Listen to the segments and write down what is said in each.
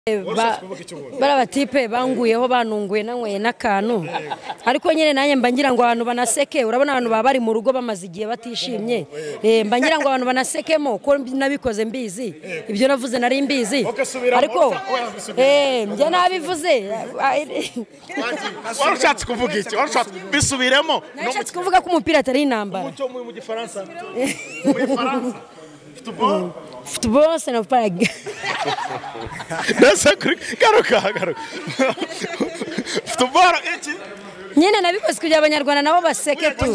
Barabatipe banguyeho banunguye nanyweye n'akantu ariko nyine nanjye mba ngira ngo abantu banaseke urabona abantu baba bari mu rugo bamaze igihe batishimye mba ngira ngo abantu banasekemo ko nabikoze mbizi ibyo navuze nari mbizi ariko njye nabivuze warushatse kuvuga iki warushatse bisubiremo nashatse kuvuga ko umupira atari intambara mu gifaransa Football c'est ne pas garuka Football iki nyine nabikoze kugira abanyarwanda nabo baseke tu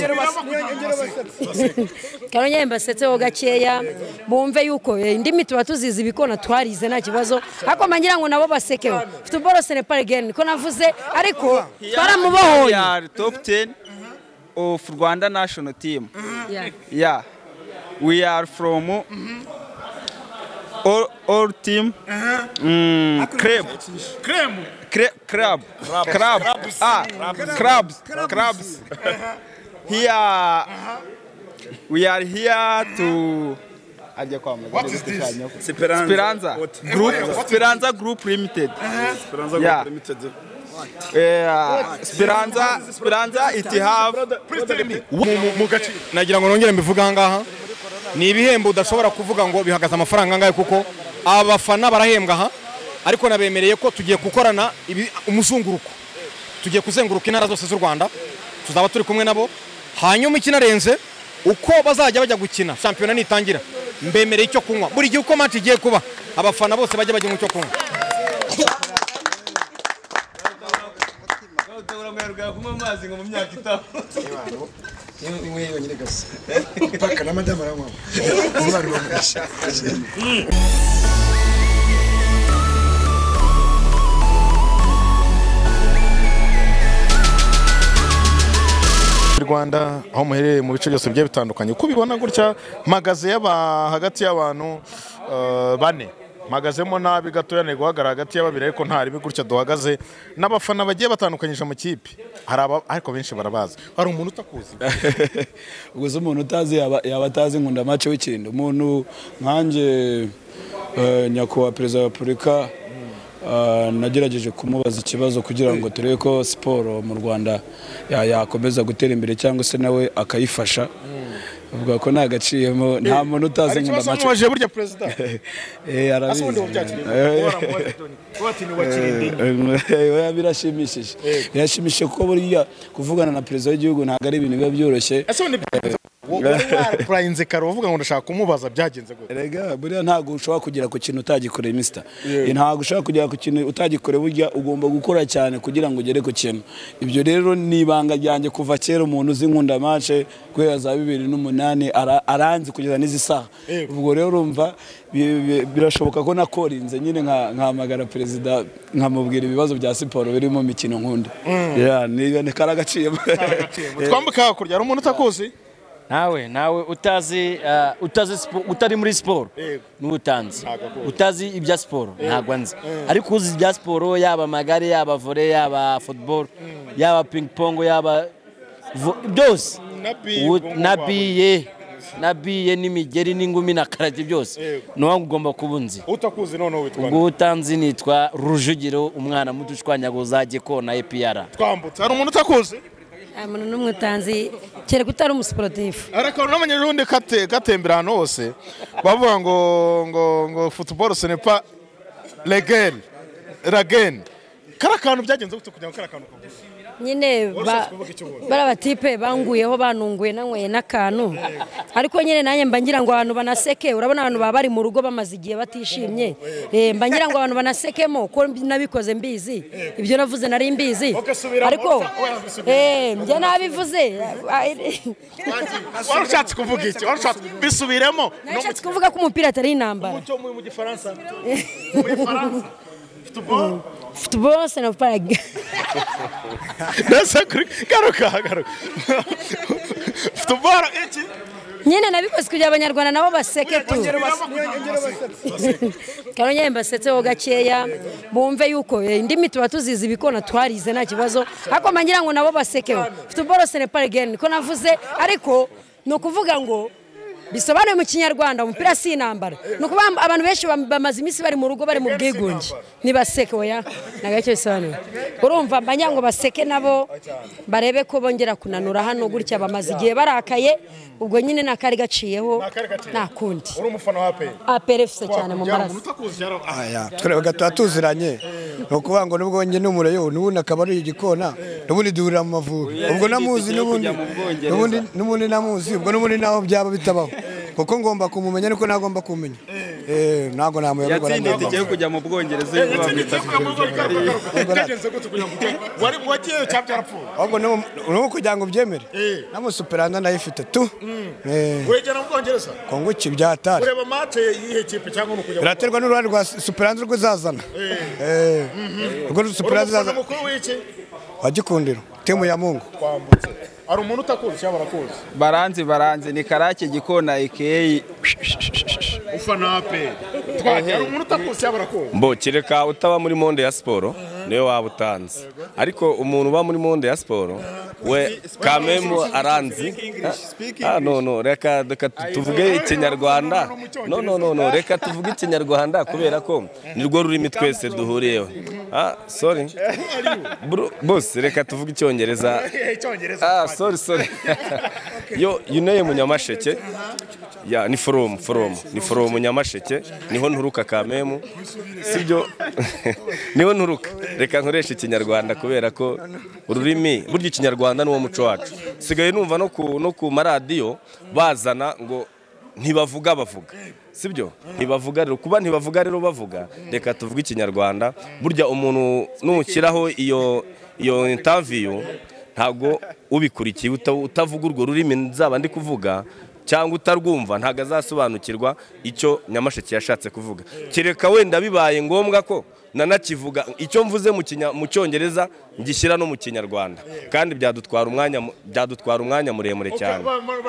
kandi nyine mbasetseho gakeya bumve yuko indimi tuba tuzizi ibikona twarize nta kibazo ariko mangira ngo nabo basekeho Football c'est ne pas again ko navuze ariko twaramubohoye top 10 of Rwanda national team. Yeah. We are from all team crabs. Here we are here to what is this? Speranza Group Limited. Yeah. Speranza it have nagira ngo nongere mbivuga ngaha ni ibihembo udashobora kuvuga ngo bihagaze amafaranga ngahe kuko abafana barahembwa aha ariko nabemereye ko tugiye gukorana umuzunguruko tugiye kuzenguruka intara zose z'u Rwanda tuzaba turi kumwe nabo hanyuma ikinarenze uko bazajya bajya gukina shampiyona nitangira mbemereye icyo kunywa buri gihe uko match igiye kuba abafana bose bajya mu cyo kunywa Rwanda aho muhereye mu bice byose bigiye bitandukanye uko bibona gutya magaze hagati y'abantu bane magazemo nabi gatoya ne guhagara hagati y'ababiri ariko ntari bigutya duhagaze n'abafana bagiye batandukanyije mu kipe ariko benshi barabaza hari umuntu utakuzi uguze umuntu utazi yabatazi nkunda match w'ikintu umuntu nkanje nyakubahwa perezida wa Repubulika nagerageje kumubaza ikibazo kugira ngo turebe ko siporo mu Rwanda yakomeza gutera imbere cyangwa se nawe akayifasha uvuga ko nagaciyemo nta muntu utazi nkunda match waje burya president arabizi birashimishije ko buriya kuvugana na perezida w'igihugu ntago ari ibintu biba byoroshye Prainze karo uvuga ngo ndashaka kumubaza byagenze gute erega buriya ntago ushobora kugera ku kintu utagikoreye mister ntago ushobora kugera ku kintu utagikoreye burya ugomba gukora cyane kugira ngo ugere ku kintu ibyo rero nibanga ryanjye kuva kera umuntu uzi nkunda match guhera za 2008 aranzi kugeza n'izi saha ubwo rero urumva birashoboka ko nakorinze nyine nkamagara perezida nkamubwira ibibazo bya siporo biri mu mikino nkunda ni karagaciye twambuka kurya umuntu utakuzi nawe utari muri siporo n'ubutanzi utazi ibya siporo ntago anzi ariko uzi ibya siporo yaba amagare yaba volley yaba football yaba ping pong yaba byose nabiye n'imigeri n'ingumi na karate byose no ugomba kubunzi utakuzi none witwa ubutanzi nitwa Rujugiro umwana mudushwanyaguza gikona EPR twambutse hari umuntu utakuzi umuntu n'umutanzi kere kutari umusportif ariko n'abanyarundi katembera hano hose bavuga ngo football ce n'est pas ragen karakantu byagenze gute kugira ngo karakantu nyine barabatipe banguyeho banunguye nanyweye n'akantu ariko nyine nanjye mba ngira ngo abantu banaseke urabona abantu baba bari mu rugo bamaze igihe batishimye mba ngira ngo abantu banasekemo ko nabikoze mbizi ibyo navuze nari mbizi ariko njye nabivuze warushatse kuvuga iki warushatse bisubiremo nashatse kuvuga ko umupira atari intambara mu gifaransa Football c'est ne pas garuka Football iki nyine nabikoze kugira abanyarwanda nabo baseke tu kandi nyine mbasetseho gakeya bumve yuko indimi tuba tuzizi ibikona twarize nta kibazo ariko mangira ngo nabo basekeho Football c'est ne pas again ko navuze ariko no kuvuga ngo bisobanuye mu kinyarwanda umupira si intambara nuko abantu benshi bamaze iminsi bari mu rugo bari mu bwigunge nibaseke oya nagacyo bisobanuye urumva mbanya ngo baseke nabo barebe ko bongera kunanura hano gutya bamaze igihe barakaye ubwo nyine nakari gaciyeho nakundi uri umufana wa APR FC cyane mu maraso aya twere tuziranye no kuvuga ngo nubwo nge n'umureyo n'ubundi akaba ari igikona n'ubundi duhurira mu Mavubi ubwo namuzi n'ubundi namuzi ubwo n'ubundi naho byaba bitabaho kuko ngomba kumumenya niko nagomba kumenya nago namuyoborwa yatsindiye tije kujya mu Bwongereza yuko bamwita wari wagiye cyapyarapfu ahubwo no kugira ngo byemere namusuperanda ndayifite tu wegera mu Bwongereza kongo kibyatari ureba match yihe kipe cyangwa no kujya biraterwa n'uruhande rwa superanda rwo zazana ubwo superanda zazana wagikundiro temu ya Mungu kwambutse ari umuntu utakuzi cyangwa barakuzi baranze ni Karake Gikona AKA ufana pe twajya ari umuntu utakuzi cyangwa barakuzi mbo kireka utaba muri monde ya siporo niwe waba utanze ariko umuntu uba muri monde ya siporo we kamemu aranzi no reka tuvuge ikinyarwanda no reka tuvuge ikinyarwanda kubera ko nirwo rurimi twese duhuriyeho sorry boss reka tuvuge icyongereza sorry yo yuneye mu Nyamasheke ya ni from Nyamasheke niho nturuka kamemu sibyo niho nturuka reka nkoresha ikinyarwanda kubera ko ururimi burya ikinyarwanda n'uwo muco wacu sigaye numva no ku maradiyo bazana ngo ntibavuga sibyo ntibavuga rero kuba ntibavuga rero bavuga reka tuvuge ikinyarwanda burya umuntu n'umukiraho iyo interview ntago ubikurikiye utavuga urwo rurimi nzaba ndi kuvuga cyangwa utarwumva ntago azasobanukirwa icyo Nyamasheke yashatse kuvuga kireka wenda bibaye ngombwa ko nanakivuga icyo mvuze mu cyongereza ngishyira no mu kinyarwanda kandi byadutwara umwanya muremure cyane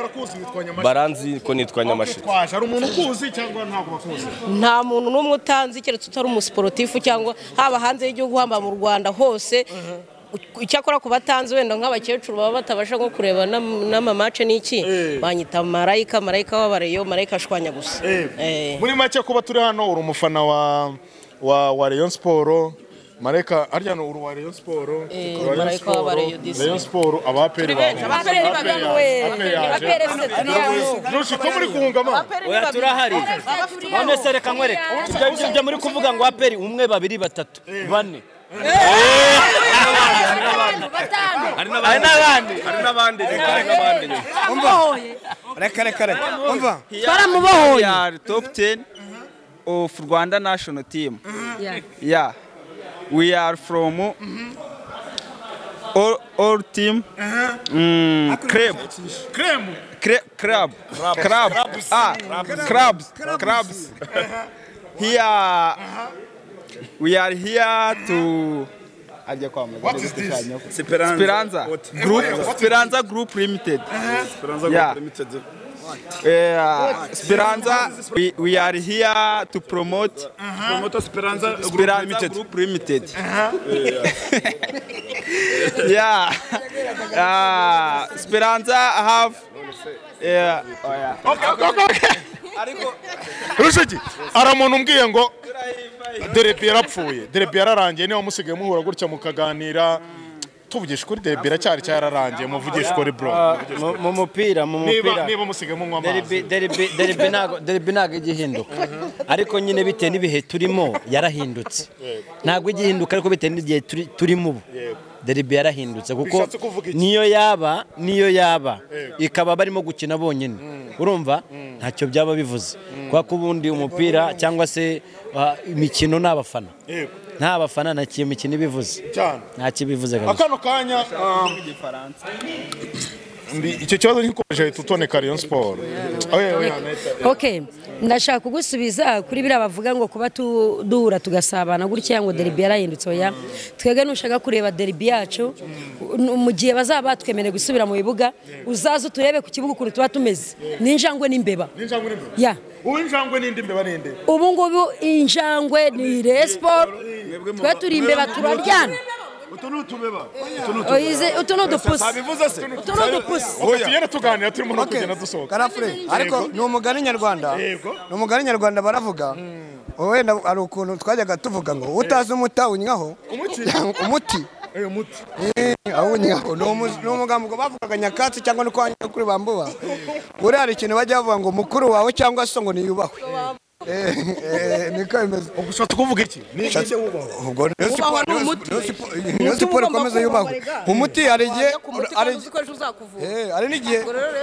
baranzi ko nitwa Nyamasheke ari umuntu ukuzi cyangwa ntago bakuzi nta muntu n'umwe utanzi keretse utari umusportifu cyangwa haba hanze y'igihugu hamba mu Rwanda hose icyakora ku batanzi wenda nk'abakecuru baba batabasha nko kureba n'amamace n'iki banyita marayika w'abareyo marayika ashwanya gusa muri make kuba turi hano uri umufana wa Rayon Sport marayika arya no uri wa Rayon Sport marayika w'abareyo Rayon Sport abaperi Joshi ko muri kuhungama oya turahari none se reka nkwereka ibyo muri kuvuga ngo aperi umwe babiri batatu bane hari n'abandi reka umva twaramubohoye top 10 of Rwanda national team yeah we are from all team crabs here we are here to Speranza Group Limited. Speranza, we are here to promote Speranza Group Limited. Yeah. Speranza have. Okay. Rushiki aramuntu umbwiye ngo derby yarapfuye yararangiye niyo musigaye muhura gutya mukaganira tuvugisha kuri derby cyari cyararangiye muvugisha kuri bro mu mupira niba musigaye munywa amazi derby ntago igihinduka ariko nyine bitewe n'ibihe turimo yarahindutse ntago igihinduka ariko bitewe n'igihe turimo ubu derby yarahindutse kuko niyo yaba ikaba barimo gukina bonyine urumva ntacyo byaba bivuze kwa kubundi umupira cyangwa se imikino n'abafana nta bafana na kiyo mikino ibivuze nta kibivuze kabisa akano kanya icyo kibazo gikomeje tutoneka Rayon Sport okay ndashaka kugusubiza kuri bira bavuga ngo kuba duhura tugasabana gutya ngo derby yarahindutse oya twege nushaka kureba derby yacu mu gihe bazaba batwemereye gusubira mu bibuga uzazo turebe ku kibuga ukuntu tuba tumeze n'injangwe n'imbeba ya ubu injangwe n'indi mbeba n'inde ubu ngubu injangwe ni Rayon Sport twa turi imbeba turaryana utu n'utubeba utu n'udupusi sabivuze se utu n'udupusi tugenda tuganira turimo no kugenda dusohoka karafure ariko ni umugani nyarwanda ni umugani nyarwanda baravuga wenda ari ukuntu twajyaga tuvuga ngo utazi umuta unywaho umuti awunyaho ni umugambo bavugaga nyakatsi cyangwa no kwa kuri bambuba uri hari ikintu bajya bavuga ngo mukuru wawe cyangwa se ngo niyubahwe niko bimeze ugushaka kuvuga iki ubwo niyo siporo ikomeza yubahwe umuti hari igihe hari n'igihe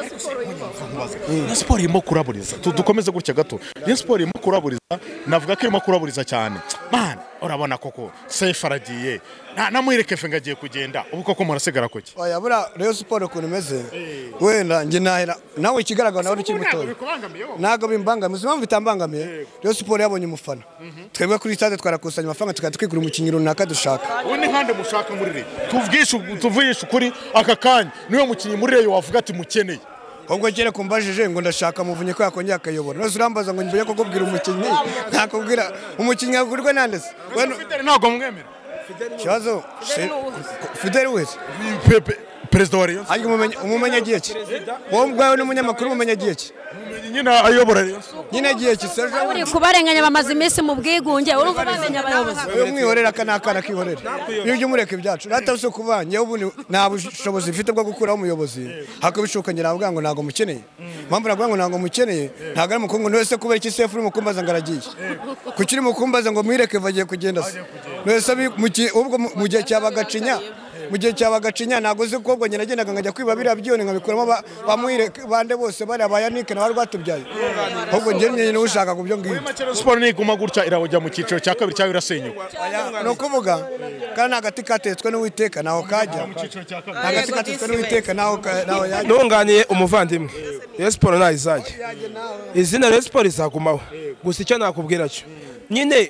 Rayon Sport irimo kuraburiza dukomeze gutya gato Rayon Sport irimo kuraburiza navuga ko irimo kuraburiza cyane man urabona koko Seif aragiye namuhereke fe ngagiye kugenda ubu koko murasigara kuki oya bura Rayon Sport ukuntu imeze wenda nge nahera nawe ikigaragara nawe ukiri muto nago bimbangamiye impamvu bitambangamiye Rayon Sport yabonye umufana twebwe kuri stade twarakusanya amafaranga tukatwigura umukinnyi runaka dushaka ubu ni nkande mushaka muri re tuvugisha ukuri aka kanya niwe mukinnyi muri re wavuga ati mukeneye ubwo kera kumbajije ngo ndashaka muvunye ko yakongera akayobora nose urambaza ngo njye ko kubwira umukinnyi nakubwira umukinnyi agurwe nande se ntabwo mwemera kibazo Fidel wese perezida wa Rayon umumenya giye ki wowe ubwawe n'umunyamakuru umumenya giye ki nyine ayobora Rayon nyine giye ki sejo uri kubarenganya bamaze iminsi mu bwigunge urumva bamenya abayobozi uyu mwihorera kanakana kihorera iyo ujye umureka ibyacu natase kubanye ubu nta bushobozi mfite bwo gukuraho umuyobozi hakubishuka ngira avuga ngo nago mukeneye mpamvu navuga ngo nago mukeneye ntago ari mukungu nose kubera iki Seif uri mukumbaza ngaragiye kukiri mukumbaza ngo mwireke vagiye kugenda se nose ubwo mu gihe cyabagacinya nago uzi ko ubwo ngenagendaga ngajya kwiba biriya byone nkabikuramo bamwire bande bose bari abayanike nawe rwatubyaye ahubwo njye nyine ushaka kubyo ngibyo Rayon Sport niguma gutya irabujya mu cyiciro cya kabiri cyawe irasenyuka no kuvuga kandi agati katetswe n'Uwiteka naho kajya agati katetswe n'Uwiteka naho yajya ntunganiye umuvandimwe Rayon Sport ntayizajya izina Rayon Sport izagumaho gusa icyo nakubwira cyo nyine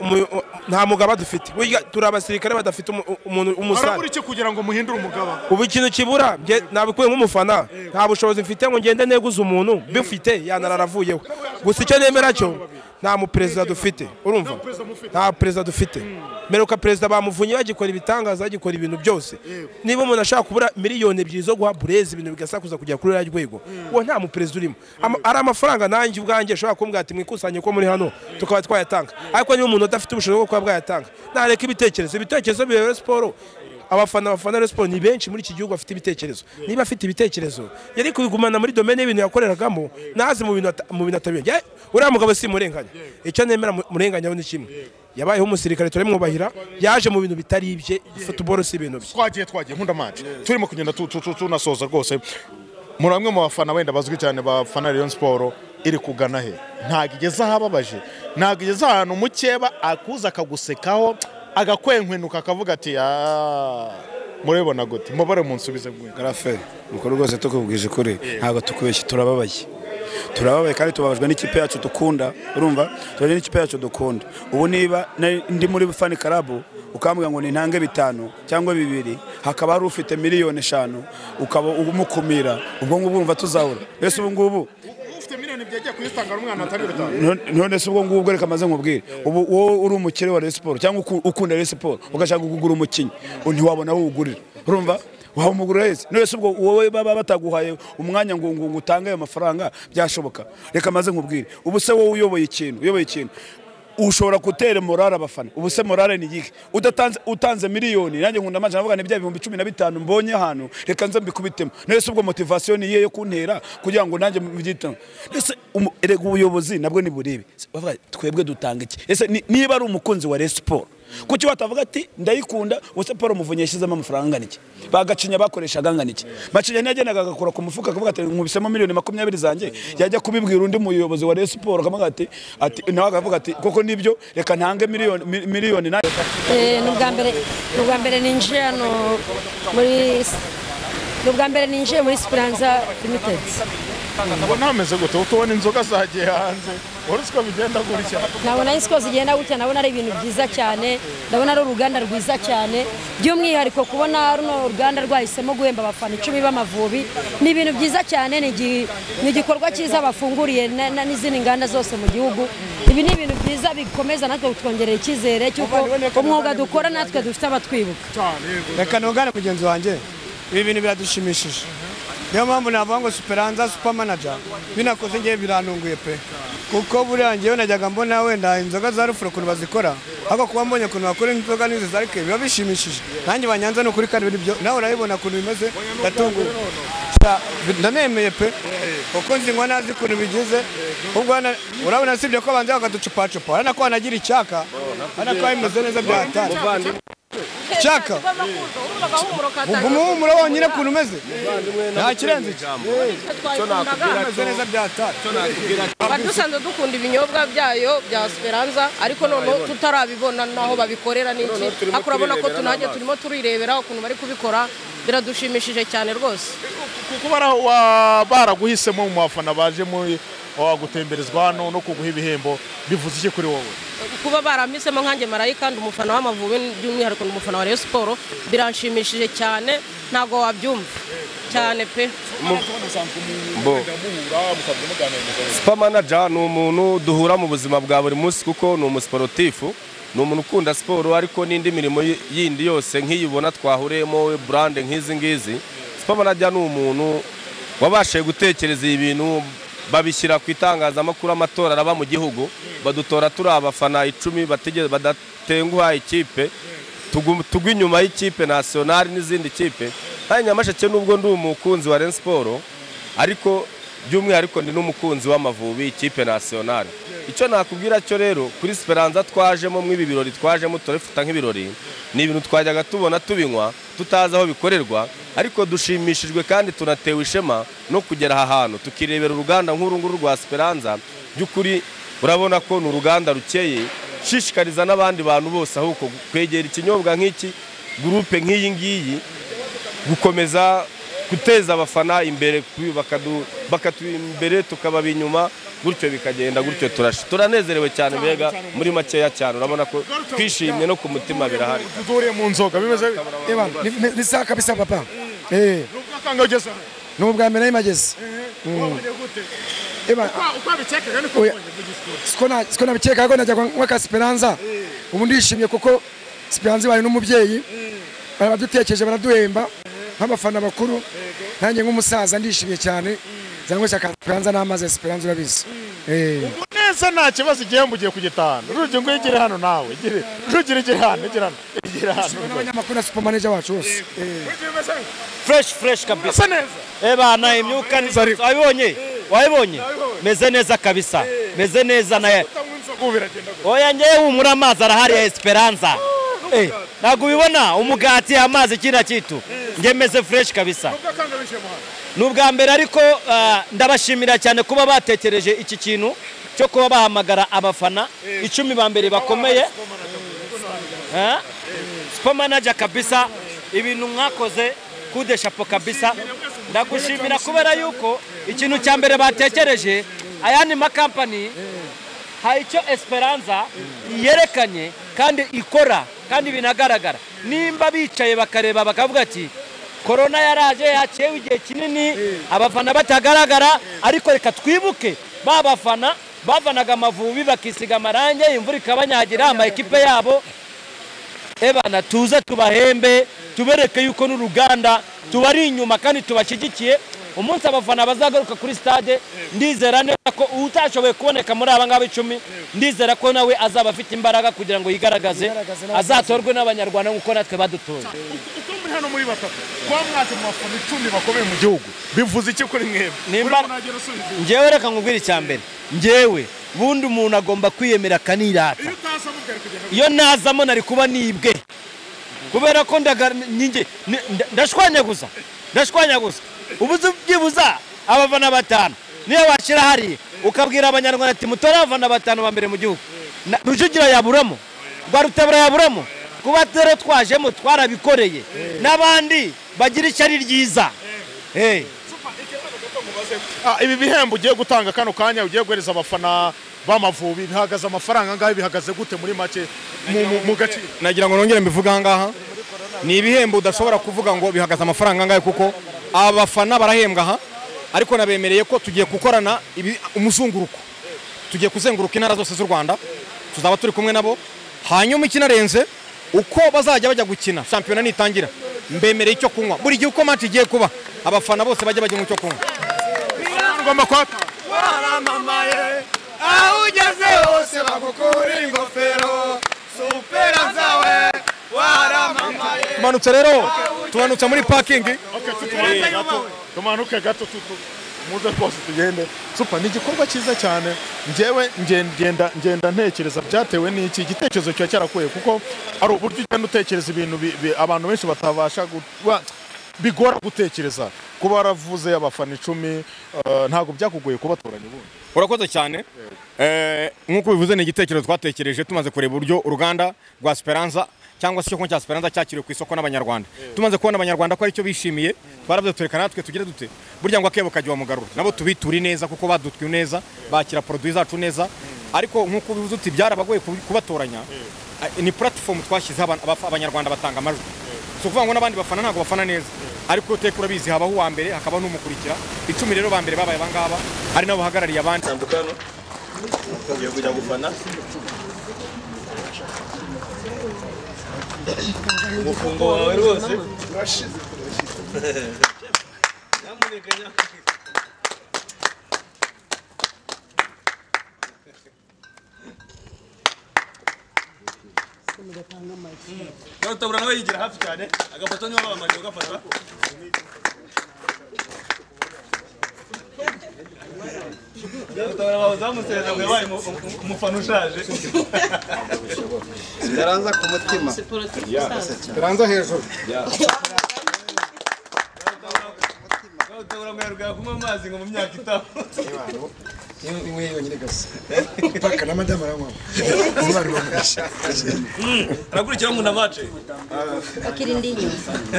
nta mugaba dufite turi abasirikare badafite umuntu umusare arabura iki kugira ngo muhindure umugaba ubu ikintu kibura nabikuye nk'umufana nta bushobozi mfite ngo ngende neguze umuntu bifite yanararavuyeho gusa icyo nemera cyo nta muperezida dufite urumva nta perezida dufite meruka perezida bamuvunye bagikora ibitangaza bagikora ibintu byose niba umuntu ashaka kubura miliyoni 2 zo guha burezi ibintu bigasakuza kujya kuri rya rwego uwo nta muperezida urimo ari amafaranga nanjye ubwanjye ashobora kumbwira ati mwikusanye ko muri hano tukaba twayatanga ariko niba umuntu udafite ubushobozi bwo kuba bwayatanga nareka ibitekerezo bya Rayon Sport abafana Rayon Sport ni benshi muri iki gihugu bafite ibitekerezo niba afite ibitekerezo yari kubigumana muri domaine y'ibintu yakoreragamo nazi mu bintu atabiye uriya mugabo si murenganya icyo nemera murenganya ni kimwe yabayeho umusirikare turamwubahira yaje mu bintu bitari ibye football si ibintu bye twagiye nkunda match turimo kugenda tunasoza rwose muri amwe mu bafana wenda bazwi cyane bafana Rayon Sport iri kugana he ntago igeze ahababaje ntago igeze ahantu mukeba akuza akagusekaho agakwenkwenuka akavuga ati murebona gute mubare munsubize bwe Garafe mukuru rwose tukubwije kuri ntago tukubeshye turababaye kandi tubabajwe n'ikipe yacu dukunda urumva turaje n'ikipe yacu dukunda ubu niba ndi muri fan club ukambwira ngo ni ntange 5 cyangwa 2 hakaba hari ufite miliyoni 5 ukaba umukumira ubwo ngubwo urumva tuzahura ese ubu ngubu ufite miliyoni byagiye kuyitanga umwana atari 5 none se ubwo ngubwo reka maze nkubwire ubu wowe uri umukire wa Rayon Sport cyangwa ukunda Rayon Sport ugashaka kugura umukinyi ntiwabona aho ugurira urumva waho mugura wese nose ubwo wowe baba bataguhaye umwanya ngo utange ayo mafaranga byashoboka reka maze nkubwire ubu se wowe uyoboye ikintu ushobora gutera morale abafana ubu se morale ni yiki utanze miliyoni nanjye nkunda amaje navuga ne bya 15 mbonye hano reka nze mbikubitemo nese ubwo motivation niye yo kuntera kugira ngo nanjye mbyitamo nese erega ubuyobozi nabwo ni burebe bavuga twebwe dutanga iki ese niba ari umukunzi wa Rayon Sport kuki watavuga ati ndayikunda use Paul muvunye yashizemo amafaranga niki bagacinya bakoreshaga nganiki bacinya nyagenaga agakora ku mufuka akavuga ati nkubisemo miliyoni 20 zanjye yajya kubibwira undi muyobozi wa Rayon Sport akavuga ati nawe akavuga ati koko nibyo reka ntange miliyoni na n'ubwa mbere ninjiye hano muri Speranza Limited ubona hameze gute utubona inzoga zagiye hanze uretse ko bigenda gutya nabona isiko zigenda gutya nabona ari ibintu byiza cyane ndabona ari uruganda rwiza cyane by'umwihariko kubona runo uruganda rwahisemo guhemba abafana 10 b'Amavubi ni ibintu byiza cyane ni igikorwa cyiza bafunguriye n'izindi nganda zose mu gihugu ibi ni ibintu byiza bikomeza natwe twongerera icyizere cy'uko umwuga dukora natwe dufite abatwibuka. Reka ntungane mugenzi wanjye, ibi bintu biradushimishije, niyo mpamvu navuga ngo Esperanza super manager binakoze ngiye birantunguye pe, kuko buriya ngewe najyaga mbona wenda inzoga za rufuro ukuntu bazikora, ariko kuba mbonye ukuntu bakora inzoga n'izi za rike biba bishimishije. Nanjye banyanza ni ukuri kandi byo nawe urabibona ukuntu bimeze, ndatunguye ndanemeye pe, kuko nzinywa nazi ukuntu bigize. Ubwo urabona sibyo ko banze bakaducupacupa, urabona ko banagira icyaka, urabona ko bimeze neza byatari icyaka umuhumuro wonyine ukuntu umeze nta kirenze iki umeze neza byatari. dusanzwe dukunda ibinyobwa byayo bya Esperanza, ariko none tutarabibona naho babikorera n'iki, ariko urabona ko tunajye turimo turirebera ukuntu bari kubikora, biradushimishije cyane rwose. kuba baraguhisemo mu bafana baje muri gutemberezwa hano no kuguha ibihembo bivuze iki kuri wowe? Kuba baramisemo nkanjye Marayika kandi umufana w'Amavubi by'umwihariko n'umufana wa Rayon Sport biranshimishije cyane, ntago wabyumva cyane pe. Super manager ni umuntu duhura mu buzima bwa buri munsi, kuko ni umusportifu, ni umuntu ukunda siporo, ariko n'indi mirimo yindi yose nk'iyibona twahuriyemo brand nk'izi ngizi. Super manager ni umuntu wabashije gutekereza ibintu babishyira ku itangazamakuru. Amatora araba mu gihugu, badutora turi abafana 10 badatenguha ikipe, tugwa inyuma y'ikipe nationale n'izindi kipe. Kandi Nyamasheke nubwo ndi umukunzi wa Rayon Sport, ariko by'umwihariko ndi n'umukunzi w'Amavubi ikipe nationale. Icyo nakubwira cyo rero kuri Esperanza twajemo mu ibi birori, twajemo turifata nk'ibirori, ni ibintu twajyaga tubona tubinywa tutazi aho bikorerwa, ariko dushimishijwe kandi tunatewe ishema no kugera aha hantu tukirebera uruganda nk'uru rwa Esperanza. By'ukuri urabona ko ni uruganda rukeye, shishikariza n'abandi bantu bose aho kwegera ikinyobwa nk'iki, groupe nk'iyi ngiyi, gukomeza guteza abafana imbere, bakatuimbere tukaba binyuma, gutyo bikagenda gutyo. Turanezerewe cyane, mbega muri makeya cyane urabona ko twishimye no ku mutima birahari. Tuduriye mu nzoga bimeze ni saa kabisa papa. Nubwo ugeze nubwa mbere imageze siko nabikeka ko najya kwa Esperanza. Ubu ndishimye kuko Esperanza ibaye n'umubyeyi, baradutekereje baraduhemba nk'abafana bakuru. Nanjye nk'umusaza ndishimye cyane, cyangwa se Esperanza n'amazi Esperanza urabizi. Neza nta kibazo igihembo ugiye kugitahana. Urugero ngo igire hano nawe, igire hano. Abanyamakuru na super manager wacu bose fresh kabisa. Bana imyuka ni wabibonye meze neza kabisa, meze neza na oya ngewe humura, amazi arahari ya Esperanza. Ntabwo ubibona umugati, amazi, kina kitu nge meze fresh kabisa. Nubwa mbere ariko ndabashimira cyane kuba batekereje iki kintu cyo kuba bahamagara abafana 10 ba mbere bakomeye. Super manager kabisa, ibintu mwakoze kude chapeau kabisa. Ndagushimira kubera yuko ikintu cya mbere batekereje ayandi makampani haicho Esperanza yerekanye kandi ikora kandi binagaragara. Nimba bicaye bakareba bakavuga ati corona yaraje yacewe igihe kinini abafana batagaragara, ariko reka twibuke babafana bavanaga Amavubi bakisiga amarange, imvura ikabanyagira ama ekipe yabo. Ebana tuze tubahembe, tubereke yuko n'uruganda tubari inyuma kandi tubashyigikiye. Umunsi abafana bazagaruka kuri stade, ndizera neza ko utashoboye kuboneka muri aba ngaba 10, ndizera ko nawe azaba afite imbaraga kugira ngo yigaragaze, azatorwe n'abanyarwanda nk'uko natwe badutoye. Muri hano muri batatu kwa mwaje mu bafana 10 bakomeye mu gihugu, bivuze iki kuri mwebwe? Ngewe reka nkubwire icyambere, ngewe bundi umuntu agomba kwiyemera kanirata. Iyo nazamo nari kuba nibwe, kubera ko ndashwanyaguza ubuze byibuza abafana 5 niyo washira hari ukabwira abanyarwanda ati mutore abafana 5 ba mbere mu gihugu, Rujugira yaburamo, Rwarutabura yaburamo, kuba tere twajemo twarabikoreye n'abandi bagira icyari ryiza. Ibi bihembo ugiye gutanga kano kanya, ugiye guhereza abafana b'Amavubi, bihagaze amafaranga ngaho, bihagaze gute muri make mu gace? Nagira ngo nongere mbivuga ngaha, ni ibihembo udashobora kuvuga ngo bihagaze amafaranga ngaho, kuko abafana barahembwa aha, ariko nabemereye ko tugiye gukorana umuzunguruko, tugiye kuzenguruka intara zose z'u Rwanda, tuzaba turi kumwe nabo hanyuma ikinarenze uko bazajya bajya gukina shampiyona nitangira mbemereye icyo kunywa buri gihe uko match igiye kuba abafana bose bajya bajya mu cyo kunywa ngomba kwata waramamaye aho ugeze hose bagukura ingofero supera zawe waramamaye tumanutse rero tumanutse muri parking tumanuke gato muze twose tugende super ni igikorwa cyiza cyane njyewe ngenda ntekereza byatewe n'iki igitekerezo cyo cyarakuye kuko ari uburyo ugenda utekereza ibintu abantu benshi batabasha bigora gutekereza kuba waravuze abafana 10 ntago byakugoye kubatoranya ubundi urakoze cyane nk'uko bivuze ni igitekerezo twatekereje tumaze kureba uburyo uruganda rwa Esperanza cyangwa se cyo cya Esperanza cyakiriwe ku isoko n'abanyarwanda tumaze kubona abanyarwanda ko ari cyo bishimiye baravuze turekana natwe tugire dute burya ngo akebo kajya mugarura nabo tubituri neza kuko badutwiye neza bakira produit zacu neza ariko nk'uko bivuze uti byarabagoye kubatoranya ni platform twashyize abanyarwanda batanga amajwi so kuvuga ngo n'abandi bafana ntago bafana neza ariko teke urabizi habaho uwa mbere hakaba n'umukurikira 10 rero ba mbere babaye abangaba ari nabo bahagarariye abandi tandukano tugiye kujya gufana umufungo wawe rwose urashize nyamuneka utabura nawe yigira hafi cyane agafoto niba babamaje ugafata utabura bazamuseza ngo yabaye umufana ushaje Esperanza ku mutima Esperanza hejuru utabura ngo yarugaye kunywa amazi ngo mu myaka itanu imwe yonyine gasa paka na madama aranywa umwana bamugasha arakurikira mu namace akiri ndinyo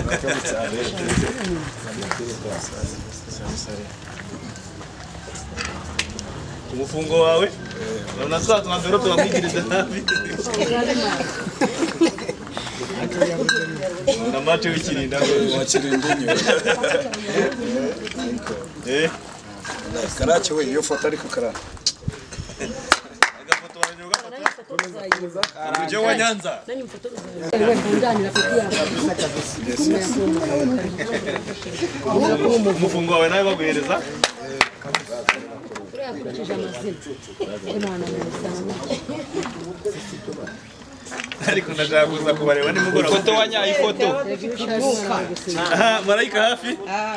umufungo wawe na saa tunadoro tunamwigiriza nabi na mace w'ikirinda wakirindinyo karake we iyo foto ariko karake agafoto wanjye ugafata uje wa Nyanza umufungo wawe nawe baguhereza ariko ndashaka kuza kubareba nimugoroba foto wanyaye ifoto aha marayika hafi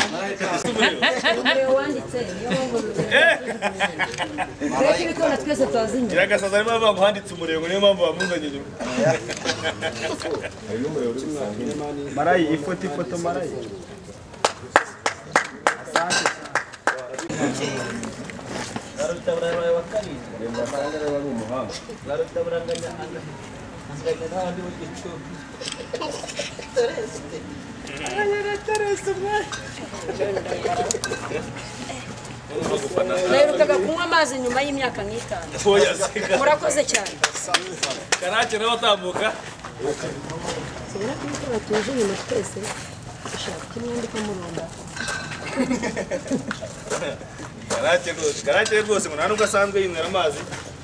iragasaza arimo avuga ngo handitse umurego niyo mpamvu bamuzanye nyuma marayi ifoto marayi naherukaga kunywa amazi nyuma y'imyaka nk'itanu murakoze cyane karake n'abatambuka ubona ko iyo batuje inyuma twese dushaka kimwe ndi kumurunda karake rwose ngo nta nubwo asanzwe yinywera amazi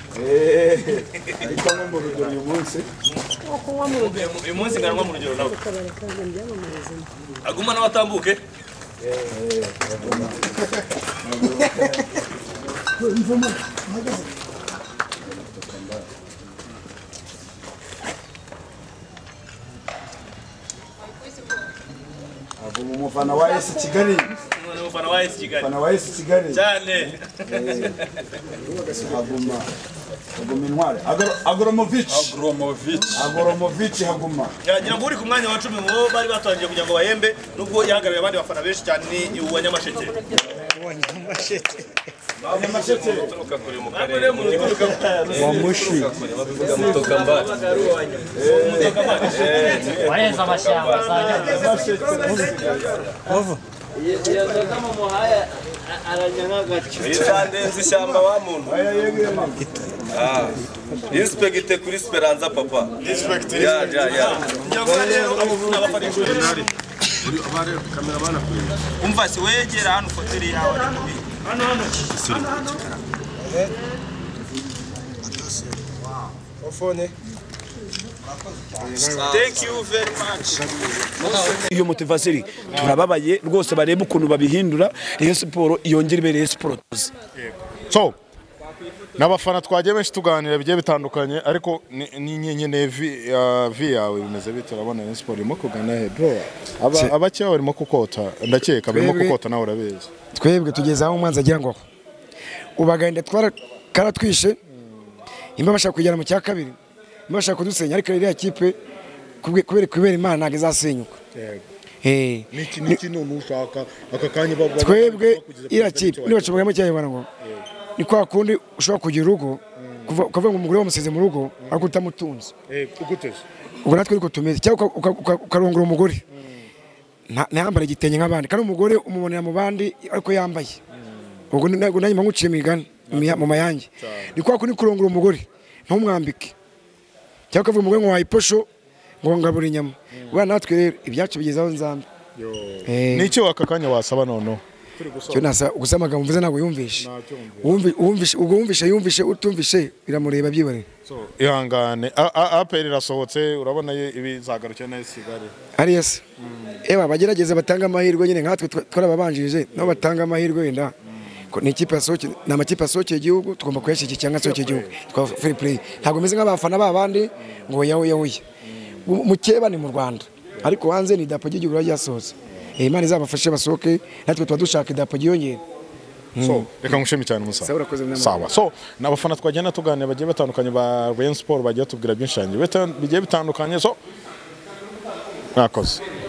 ariko anywa mu rugero uyu munsi kunywa mu rugero uyu munsi nganwa mu rugero nawe aguma n'abatambuke aguma umufana wa AS Kigali umufana wa AS Kigali umufana wa AS Kigali cyane aguma intware Agromovic haguma yagira ngo uri ku mwanya wa 10 mu bari batangiye kugira ngo bahembe nubwo yahagarariye abandi bafana benshi cyane ni uwa Nyamasheke Nyamasheke turuka kuri mu karere wa Mushi bavuga mutoka mbali wareza amashyamba iyo nzoga mu muhaya aranyanga gace isandenze ishyamba wa muntu inspecte kuri Esperanza papa inspecte ya umva si wegera hano foteri yawe hano Thank you very much. iyo motivation turababaye rwose bareba ukuntu babihindura Rayon Sport yongera ibereye Sport tuzi. So n'abafana twagiye benshi tuganira bigiye bitandukanye ariko ni nyene vi yawe bimeze bite urabona Rayon Sport irimo kugana he bro abacyawe barimo kukota ndakeka barimo kukota nawe urabizi twebwe tugeze aho umwanzi agira ngo ubagande karatwishe imba bashaka kugera mu cya kabiri imba bashaka kudusenya ariko iriya kipe kubera Imana ntabwo izasenyuka niki none ushaka aka kanya twebwe iriya kipe niba cyo cyayo bana ngo ni kwa kundi ushobora kugira urugo kuva ngo umugore wamusize mu rugo ariko utamutunze uguteze ubwo natwe ariko tumeze cyangwa ukarongora umugore ntiyambare igitenge nk'abandi kandi umugore umubonera mu bandi ariko yambaye ubwo nanjye nkuciye imigani mu mayange ni kwa kundi kurongora umugore ntumwambike cyangwa ukavuga umugore ngo wayiposho ngo ngabura inyama ubona natwe rero ibyacu bigezaho nzambe nicyo aka kanya wasaba noneho cyo nasa gusa amagambo mvuze ntabwo yumvishe utumvishe biramureba byibare ihangane APR irasohotse urabona ibizagarukira na Kigali ari yes ewa bagerageza batanga amahirwe nyine nkatwe twarababanjirije no batanga amahirwe wenda ni ikipe yasohokeye ni amakipe yasohokeye igihugu tugomba kuyashyigikira cyangwa asohokeye igihugu twa free play ntabwo meze nk'abafana babandi ngo yawe mukeba ni mu Rwanda ariko hanze ni dapo ry'igihugu ryasohotse Imana izabafashe basohoke natwe tuba dushaka idapo giyongera so reka ngushime cyane musa sawa so n'abafana twagenda tuganira bagiye batandukanye ba Rayon Sport bagiye tubwira byinshi cyane bigiye bitandukanye so mwakoze